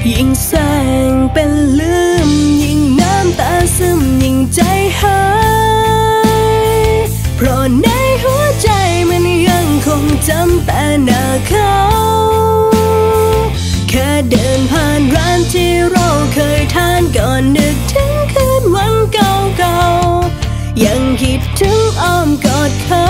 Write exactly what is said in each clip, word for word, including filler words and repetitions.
ยิ่งแสงเป็นลืมยิ่งน้ำตาซึมยิ่งใจหายเพราะในหัวใจมันยังคงจำแต่หน้าเขาแค่เดินผ่านร้านที่เราเคยทานก่อนนึกถึงคืนวันเก่าๆยังคิดถึงอ้อมกอดเขา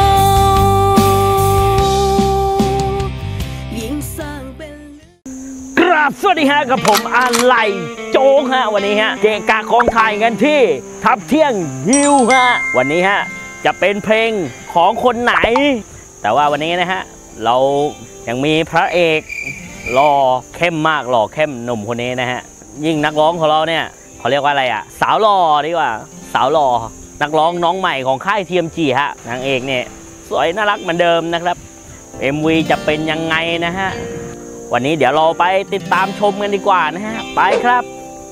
ยิ่งสร้างเป็นกราบสวัสดีฮะกับผมอาไลโจ๊กฮะวันนี้ฮะเกะกะกองถ่ายกันที่ทับเที่ยงยิวฮะวันนี้ฮะจะเป็นเพลงของคนไหนแต่ว่าวันนี้นะฮะเรายังมีพระเอกหล่อเข้มมากหล่อเข้มหนุ่มคนนี้นะฮะยิ่งนักร้องของเราเนี่ยเขาเรียกว่าอะไรอ่ะสาวหล่อดีกว่าสาวหล่อนักร้องน้องใหม่ของค่าย ที เอ็ม จี ฮะนางเอกเนี่ยสวยน่ารักเหมือนเดิมนะครับ เอ็ม วี จะเป็นยังไงนะฮะวันนี้เดี๋ยวเราไปติดตามชมกันดีกว่านะฮะไปครับ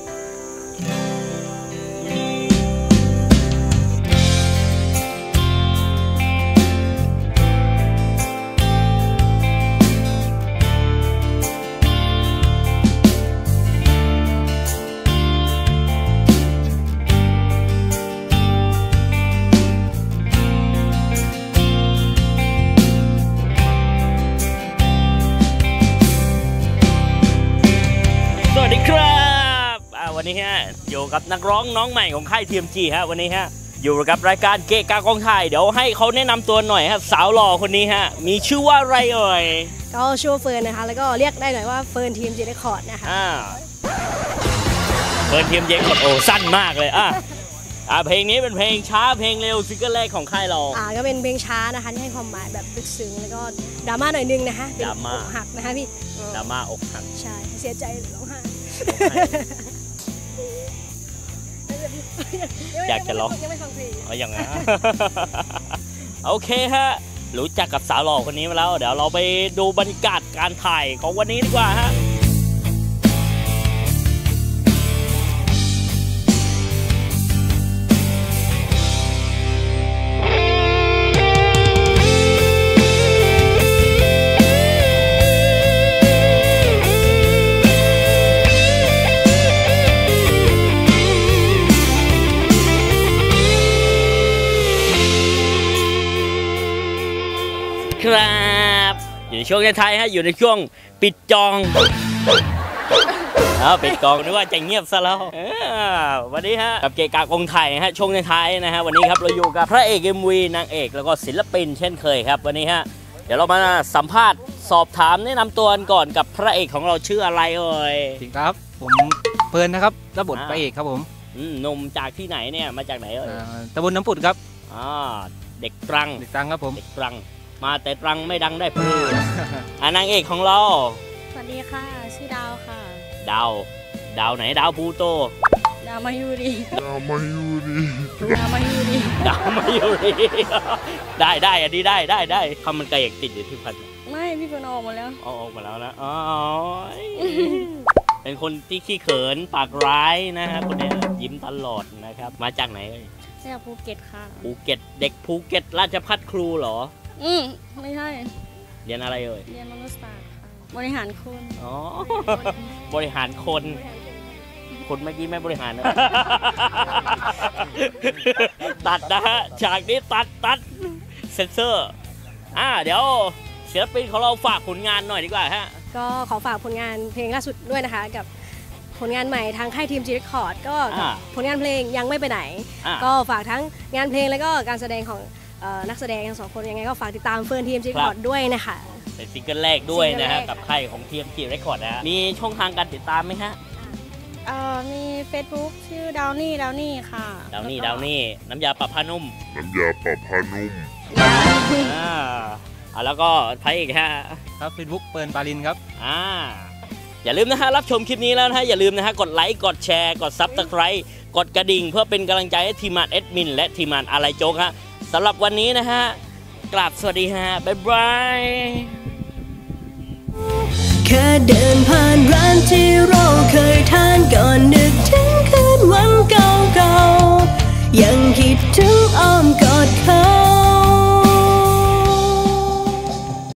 สวัสดีครับวันนี้ฮะอยู่กับนักร้องน้องใหม่ของค่าย ที เอ็ม จี ฮะวันนี้ฮะอยู่กับรายการเกะกะกองถ่ายเดี๋ยวให้เขาแนะนำตัวหน่อยฮะสาวหล่อคนนี้ฮะมีชื่อว่าอะไรเอ่ยก็ชื่อเฟิร์นนะคะแล้วก็เรียกได้หน่อยว่าเฟิร์น ที เอ็ม จี Record นะคะอ่าเฟิร์น ที เอ็ม จี Record โอ้สั้นมากเลยอ่ะอ่าเพลงนี้เป็นเพลงช้าเพลงเร็วซิงเกิลแรกของค่ายเราอ่าก็เป็นเพลงช้านะคะที่ให้ความหมายแบบลึกซึ้งแล้วก็ดราม่าหน่อยนึงนะคะดราม่าอกหักนะคะพี่ดราม่าอกหักใช่เสียใจร้องไห้อยากจะร้องยังไม่ฟังเพลงอ๋ออย่างนั้นโอเคฮะรู้จักกับสาวหล่อคนนี้มาแล้วเดี๋ยวเราไปดูบรรยากาศการถ่ายของวันนี้ดีกว่าฮะครับอยู่ในช่วงท้ายฮะอยู่ในช่วงปิดจองเอาปิดกองนึกว่าจะเงียบซะแล้ววันนี้ฮะกับเกะกะกองถ่ายฮะช่วงท้ายนะฮะวันนี้ครับเราอยู่กับพระเอก เอ็ม วี นางเอกแล้วก็ศิลปินเช่นเคยครับวันนี้ฮะเดี๋ยวเรามาสัมภาษณ์สอบถามแนะนำตัวก่อนกับพระเอกของเราชื่ออะไรเอ่ยจริงครับผมเพิร์นนะครับรับบทพระเอกครับผมหนุ่มจากที่ไหนเนี่ยมาจากไหนเอ่ยตำบลน้ำปุดครับอ่าเด็กตรังเด็กตรังครับผมเด็กตรังมาแต่ตรังไม่ดังได้พูดอ่านางเอกของเราสวัสดีค่ะชื่อดาวค่ะดาวดาวไหนดาวพูโตดาวมายูรีดาวมายูรีดาวมายูรีดาวมายูรีได้ได้อันนี้ได้ได้ได้คำมันไกลติดอยู่ที่พันไม่พี่เฟิร์นออกมาแล้วออกมาแล้วนะอ๋อเป็นคนที่ขี้เขินปากร้ายนะฮะคนนี้ยิ้มตลอดนะครับมาจากไหนเอ่ยจากภูเก็ตค่ะภูเก็ตเด็กภูเก็ตราชภัฏครูเหรออืมไม่ใช่เรียนอะไรเอ่ยเรียนมนุษยศาสตร์ค่ะบริหารคนอ๋อบริหารคนคนเมื่อกี้ไม่บริหารนะตัดนะฮะฉากนี้ตัดตัดเซ็นเซอร์อ่าเดี๋ยวศิลปินของเราฝากผลงานหน่อยดีกว่าฮะก็ขอฝากผลงานเพลงล่าสุดด้วยนะคะกับผลงานใหม่ทางค่าย ที เอ็ม จี Record ก็ผลงานเพลงยังไม่ไปไหนก็ฝากทั้งงานเพลงแล้วก็การแสดงของนักแสดงทั้งสองคนยังไงก็ฝากติดตามเฟิร์น ที เอ็ม จี Record ด้วยนะคะเป็นซิงเกิลแรกด้วยนะฮะกับค่ายของ ที เอ็ม จี Record นะมีช่องทางการติดตามไหมฮะมี Facebook ชื่อดาวนี่ดาวนี่ค่ะดาวนี่ดาวนี่น้ำยาปรับผ้านุ่มน้ำยาปรับผ้านุ่มอ่าแล้วก็ไทยอีกฮะครับ Facebook เปิร์นปาลินครับอ่าอย่าลืมนะฮะรับชมคลิปนี้แล้วนะฮะอย่าลืมนะฮะกดไลค์กดแชร์กดซับสไครต์กดกระดิ่งเพื่อเป็นกำลังใจให้ทีมงานแอดมินและทีมงานอะไรโจ๊กฮะสำหรับวันนี้นะฮะกราบสวัสดีฮะบ๊ายบายแค่เดินผ่านร้านที่เราเคยทานก่อนนึกถึงคืนวันเก่าๆยังคิดถึงอ้อม